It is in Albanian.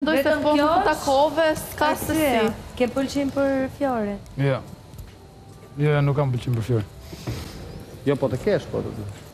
mendoj se po nuk u takove, s'ka se si. Ke pëlqim për Fjoren? Jo. Jo, nuk kam pëlqim për Fjoren. Jo, po të kesh, po të